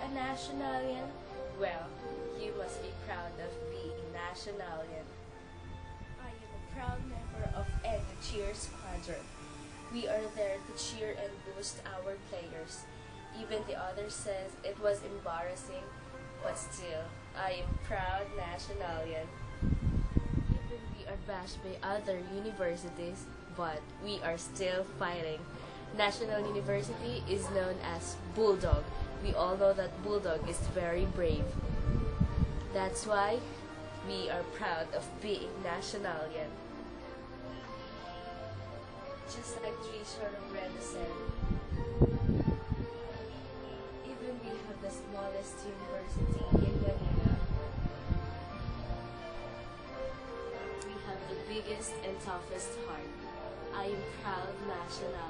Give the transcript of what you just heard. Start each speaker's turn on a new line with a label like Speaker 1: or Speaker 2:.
Speaker 1: a nationalian? Well, you must be proud of being nationalian. I am a proud member of any cheer squadron. We are there to cheer and boost our players. Even the others says it was embarrassing, but still, I am proud nationalian. Even we are bashed by other universities, but we are still fighting. National University is known as Bulldog. We all know that Bulldog is very brave. That's why we are proud of being nationalian. Just like Trisha Romero said, even we have the smallest university in Manila, we have the biggest and toughest heart. I am proud national.